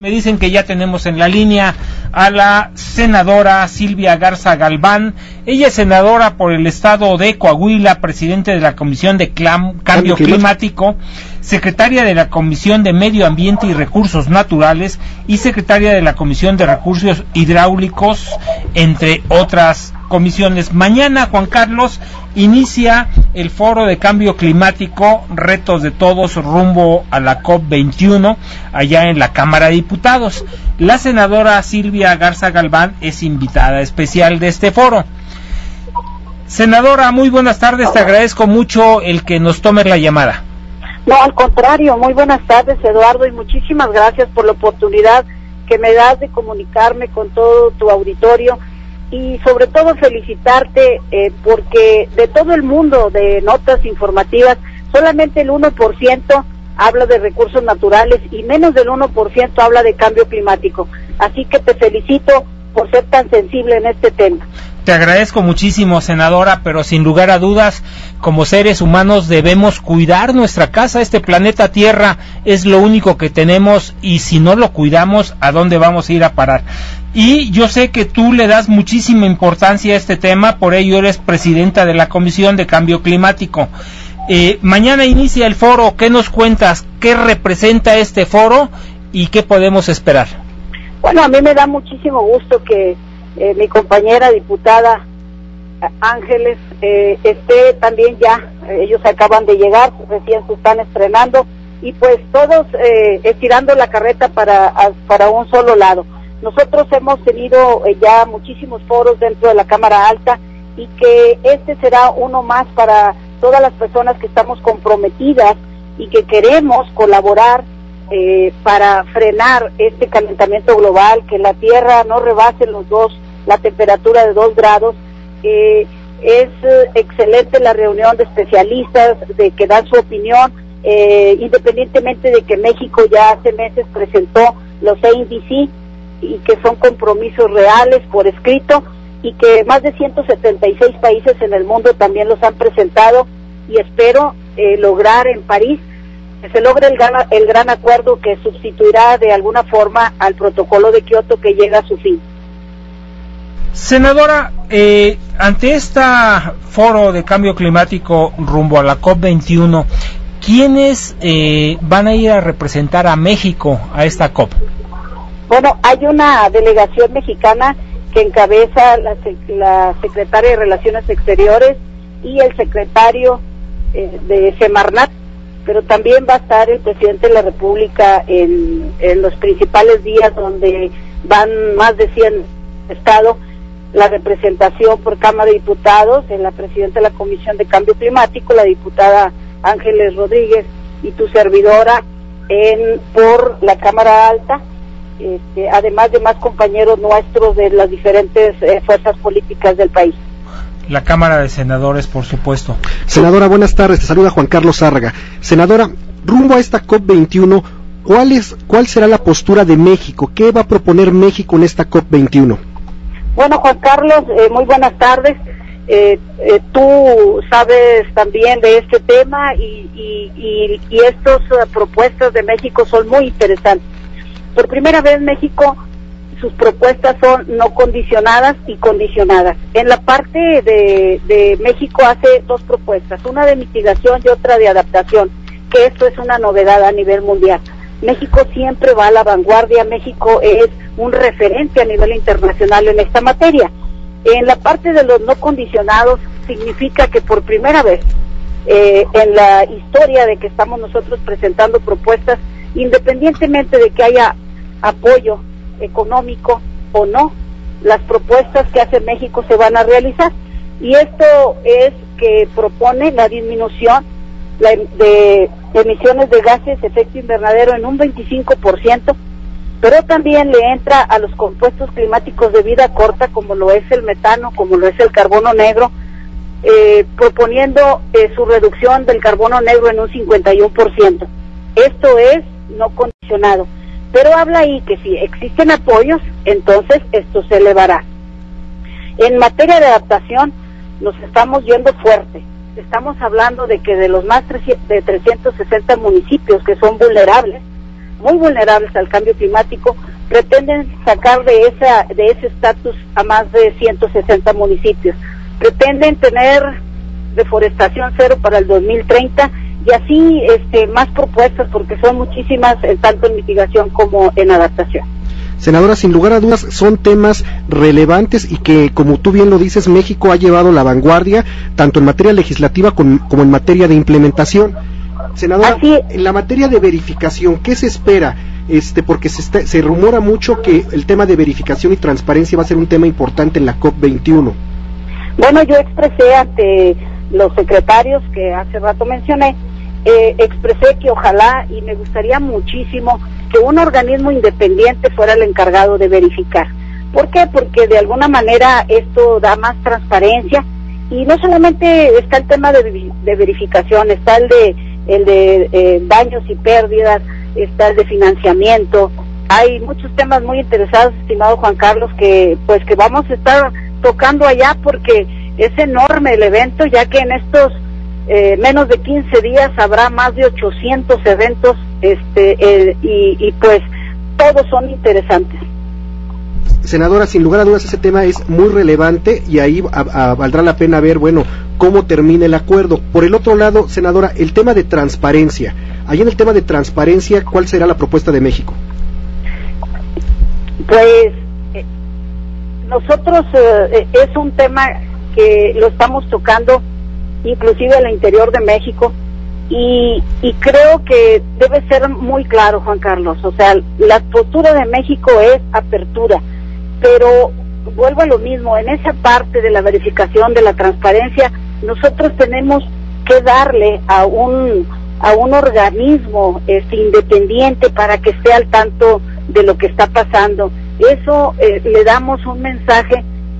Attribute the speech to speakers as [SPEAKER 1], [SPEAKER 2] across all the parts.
[SPEAKER 1] Me dicen que ya tenemos en la línea a la senadora Silvia Garza Galván. Ella es senadora por el estado de Coahuila, presidente de la Comisión de Cambio Climático, secretaria de la Comisión de Medio Ambiente y Recursos Naturales y secretaria de la Comisión de Recursos Hidráulicos, entre otras comisiones. Mañana, Juan Carlos, inicia el Foro de Cambio Climático, Retos de Todos rumbo a la COP21, allá en la Cámara de Diputados. La senadora Silvia Garza Galván es invitada especial de este foro. Senadora, muy buenas tardes, te agradezco mucho el que nos tomes la llamada.
[SPEAKER 2] No, al contrario, muy buenas tardes, Eduardo, y muchísimas gracias por la oportunidad que me das de comunicarme con todo tu auditorio y sobre todo felicitarte porque de todo el mundo de notas informativas, solamente el 1% habla de recursos naturales y menos del 1% habla de cambio climático. Así que te felicito por ser tan sensible en este tema.
[SPEAKER 1] Te agradezco muchísimo, senadora, pero sin lugar a dudas, como seres humanos debemos cuidar nuestra casa. Este planeta Tierra es lo único que tenemos y si no lo cuidamos, ¿a dónde vamos a ir a parar? Y yo sé que tú le das muchísima importancia a este tema, por ello eres presidenta de la Comisión de Cambio Climático. Mañana inicia el foro, ¿qué nos cuentas? ¿Qué representa este foro y qué podemos esperar?
[SPEAKER 2] Bueno, a mí me da muchísimo gusto que mi compañera diputada Ángeles esté también ya, ellos acaban de llegar, recién se están estrenando y pues todos estirando la carreta para un solo lado. Nosotros hemos tenido ya muchísimos foros dentro de la Cámara Alta y que este será uno más para todas las personas que estamos comprometidas y que queremos colaborar para frenar este calentamiento global, que la Tierra no rebase la temperatura de 2 grados. Es excelente la reunión de especialistas de que dan su opinión, independientemente de que México ya hace meses presentó los NDC y que son compromisos reales por escrito y que más de 176 países en el mundo también los han presentado y espero lograr en París que se logre el gran acuerdo que sustituirá de alguna forma al protocolo de Kioto que llega a su fin.
[SPEAKER 1] Senadora, ante este foro de cambio climático rumbo a la COP21, ¿quiénes van a ir a representar a México a esta COP?
[SPEAKER 2] Bueno, hay una delegación mexicana que encabeza la secretaria de Relaciones Exteriores y el secretario de Semarnat, pero también va a estar el presidente de la República en los principales días donde van más de 100 estados, la representación por Cámara de Diputados, en la presidenta de la Comisión de Cambio Climático, la diputada Ángeles Rodríguez, y tu servidora por la Cámara Alta, además de más compañeros nuestros de las diferentes fuerzas políticas del país.
[SPEAKER 1] La Cámara de Senadores, por supuesto.
[SPEAKER 3] Senadora, buenas tardes, te saluda Juan Carlos Zárraga. Senadora, rumbo a esta COP21, ¿cuál será la postura de México? ¿Qué va a proponer México en esta COP21?
[SPEAKER 2] Bueno, Juan Carlos, muy buenas tardes. Tú sabes también de este tema y estas propuestas de México son muy interesantes. Por primera vez México, sus propuestas son no condicionadas y condicionadas. En la parte de México hace 2 propuestas, una de mitigación y otra de adaptación, que esto es una novedad a nivel mundial. México siempre va a la vanguardia, México es un referente a nivel internacional en esta materia. En la parte de los no condicionados significa que por primera vez en la historia de que estamos nosotros presentando propuestas, independientemente de que haya apoyo económico o no, las propuestas que hace México se van a realizar. Y esto es que propone la disminución de emisiones de gases de efecto invernadero en un 25%, pero también le entra a los compuestos climáticos de vida corta, como lo es el metano, como lo es el carbono negro, proponiendo su reducción del carbono negro en un 51%. Esto es no condicionado, pero habla ahí que si existen apoyos, entonces esto se elevará. En materia de adaptación, nos estamos yendo fuerte. Estamos hablando de que de los más de 360 municipios que son vulnerables, muy vulnerables al cambio climático, pretenden sacar de ese estatus a más de 160 municipios. Pretenden tener deforestación cero para el 2030 y así más propuestas, porque son muchísimas, tanto en mitigación como en adaptación.
[SPEAKER 3] Senadora, sin lugar a dudas son temas relevantes y que, como tú bien lo dices, México ha llevado la vanguardia tanto en materia legislativa como en materia de implementación. Senadora, en la materia de verificación, ¿qué se espera? Porque se rumora mucho que el tema de verificación y transparencia va a ser un tema importante en la COP21.
[SPEAKER 2] Bueno, yo expresé ante los secretarios que hace rato mencioné, expresé que ojalá y me gustaría muchísimo que un organismo independiente fuera el encargado de verificar. ¿Por qué? Porque de alguna manera esto da más transparencia, y no solamente está el tema de verificación, está el de daños y pérdidas, está el de financiamiento. Hay muchos temas muy interesados, estimado Juan Carlos, que vamos a estar tocando allá, porque es enorme el evento, ya que en estos menos de 15 días habrá más de 800 eventos, y pues todos son interesantes.
[SPEAKER 3] Senadora, sin lugar a dudas ese tema es muy relevante y ahí valdrá la pena ver, cómo termina el acuerdo. Por el otro lado, senadora, el tema de transparencia. Ahí en el tema de transparencia, ¿cuál será la propuesta de México?
[SPEAKER 2] Pues nosotros es un tema que lo estamos tocando inclusive al interior de México, y creo que debe ser muy claro, Juan Carlos. O sea, la postura de México es apertura, pero vuelvo a lo mismo, en esa parte de la verificación, de la transparencia, nosotros tenemos que darle a un organismo independiente para que esté al tanto de lo que está pasando. Eso le damos un mensaje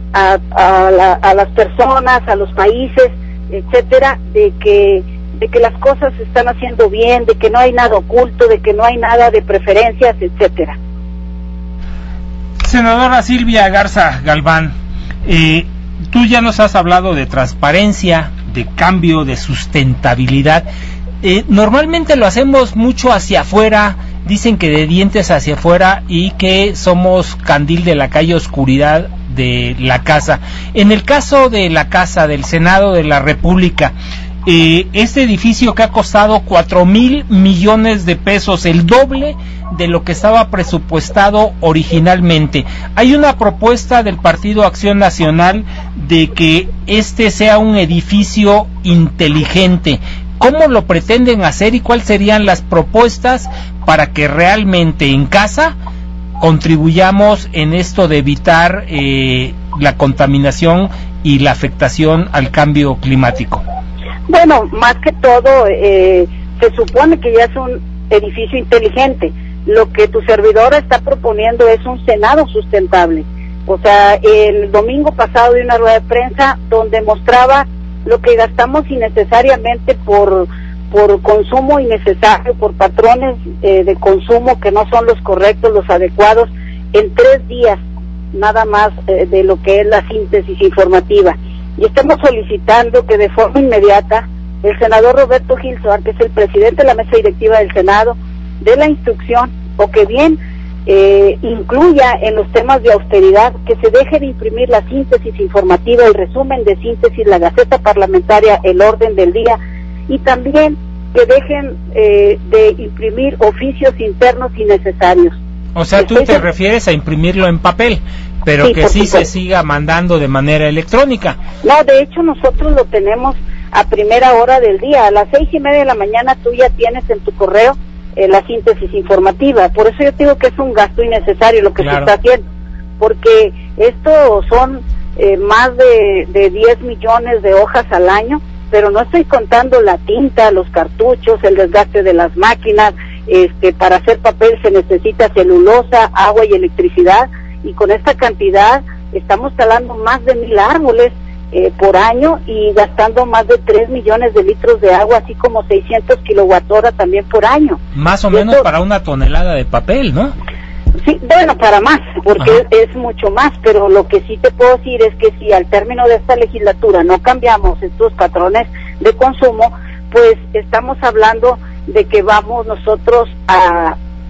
[SPEAKER 2] a las personas, a los países, etcétera, de que las cosas se están haciendo bien, de que no hay nada oculto, de que no hay nada de preferencias, etcétera.
[SPEAKER 1] Senadora Silvia Garza Galván, tú ya nos has hablado de transparencia, de cambio, de sustentabilidad. Normalmente lo hacemos mucho hacia afuera, dicen que de dientes hacia afuera, y que somos candil de la calle, oscuridad de la casa. En el caso de la casa del Senado de la República, este edificio que ha costado 4,000 millones de pesos, el doble de lo que estaba presupuestado originalmente. Hay una propuesta del Partido Acción Nacional de que este sea un edificio inteligente. ¿Cómo lo pretenden hacer y cuáles serían las propuestas para que realmente en casa contribuyamos en esto de evitar la contaminación y la afectación al cambio climático?
[SPEAKER 2] Bueno, más que todo, se supone que ya es un edificio inteligente. Lo que tu servidora está proponiendo es un Senado sustentable. O sea, el domingo pasado di una rueda de prensa donde mostraba lo que gastamos innecesariamente por consumo innecesario, por patrones de consumo que no son los correctos, los adecuados, en 3 días nada más de lo que es la síntesis informativa. Y estamos solicitando que de forma inmediata el senador Roberto Gil Soar, que es el presidente de la mesa directiva del Senado, dé la instrucción, o que bien incluya en los temas de austeridad, que se deje de imprimir la síntesis informativa, el resumen de síntesis, la Gaceta Parlamentaria, el orden del día, y también que dejen de imprimir oficios internos innecesarios.
[SPEAKER 1] O sea, tú te refieres a imprimirlo en papel, pero sí, que sí se siga mandando de manera electrónica.
[SPEAKER 2] No, de hecho nosotros lo tenemos a primera hora del día, a las 6:30 de la mañana tú ya tienes en tu correo la síntesis informativa. Por eso yo digo que es un gasto innecesario lo que se está haciendo, porque esto son más de 10 millones de hojas al año, pero no estoy contando la tinta, los cartuchos, el desgaste de las máquinas. Para hacer papel se necesita celulosa, agua y electricidad, y con esta cantidad estamos talando más de 1,000 árboles por año y gastando más de 3 millones de litros de agua, así como 600 kilowatt-hora también por año.
[SPEAKER 1] Más o menos para una tonelada de papel, ¿no?
[SPEAKER 2] Sí, bueno, para más, porque es mucho más, pero lo que sí te puedo decir es que si al término de esta legislatura no cambiamos estos patrones de consumo, pues estamos hablando de que vamos nosotros a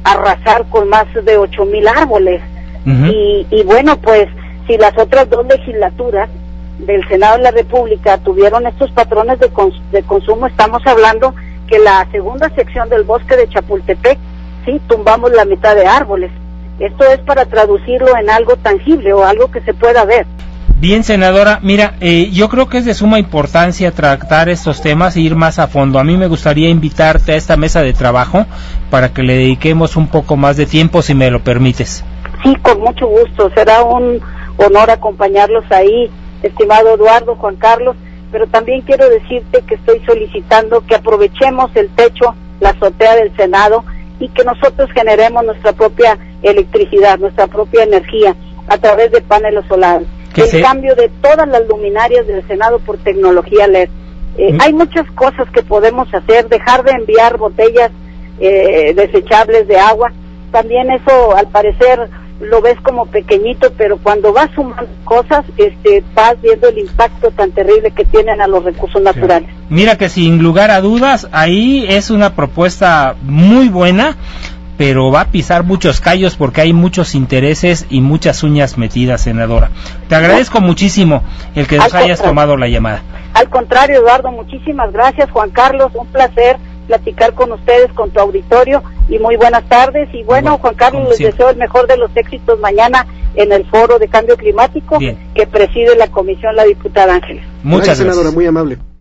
[SPEAKER 2] arrasar con más de 8,000 árboles. Y bueno, pues si las otras dos legislaturas del Senado de la República tuvieron estos patrones de consumo, estamos hablando que la segunda sección del bosque de Chapultepec, sí, tumbamos la mitad de árboles. Esto es para traducirlo en algo tangible o algo que se pueda ver.
[SPEAKER 1] Bien, senadora, mira, yo creo que es de suma importancia tratar estos temas e ir más a fondo. A mí me gustaría invitarte a esta mesa de trabajo para que le dediquemos un poco más de tiempo, si me lo permites.
[SPEAKER 2] Sí, con mucho gusto, será un honor acompañarlos ahí, estimado Eduardo, Juan Carlos, pero también quiero decirte que estoy solicitando que aprovechemos el techo, la azotea del Senado, y que nosotros generemos nuestra propia electricidad, nuestra propia energía a través de paneles solares. El cambio de todas las luminarias del Senado por tecnología LED. Hay muchas cosas que podemos hacer, dejar de enviar botellas desechables de agua. También eso, al parecer, lo ves como pequeñito, pero cuando vas sumando cosas, vas viendo el impacto tan terrible que tienen a los recursos naturales.
[SPEAKER 1] Mira que sin lugar a dudas, ahí es una propuesta muy buena, pero va a pisar muchos callos porque hay muchos intereses y muchas uñas metidas, senadora. Te agradezco muchísimo el que nos hayas tomado la llamada.
[SPEAKER 2] Al contrario, Eduardo, muchísimas gracias. Juan Carlos, un placer platicar con ustedes, con tu auditorio, y muy buenas tardes. Y bueno, Juan Carlos, les deseo el mejor de los éxitos mañana en el Foro de Cambio Climático que preside la comisión la diputada Ángeles.
[SPEAKER 3] Muchas gracias, senadora, muy amable.